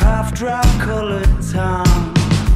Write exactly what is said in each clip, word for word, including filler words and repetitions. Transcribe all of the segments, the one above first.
cough drop colored tongue.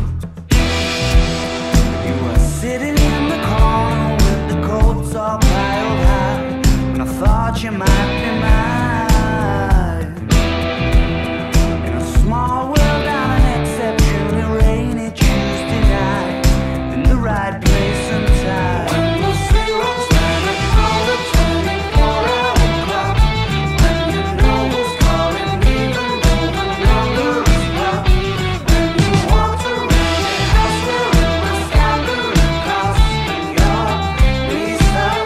You were sitting in the corner with the coats all piled high, and I thought you might be mine. In a small world on an exceptionally rainy Tuesday night, in the right place and time. When the zero's standing on the twenty-four hour clock, when you know who's calling even though the number is blocked, when you walked around the house wearing the scandal and cost, and your knees up.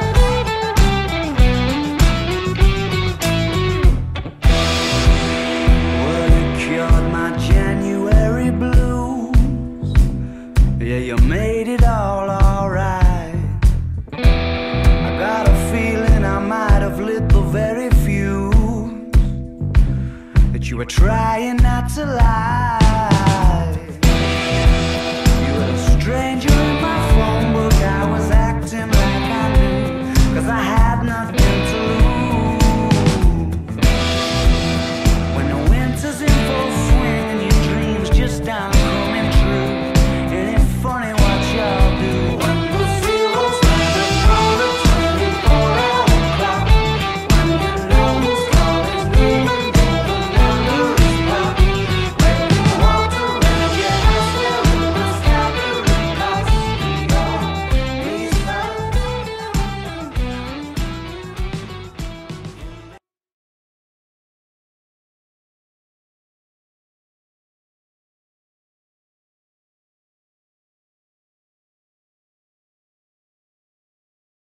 Well, you cured my January blues. Yeah, you made it all alright. I got a feeling I might have lit the very fuse that you were trying not to lie.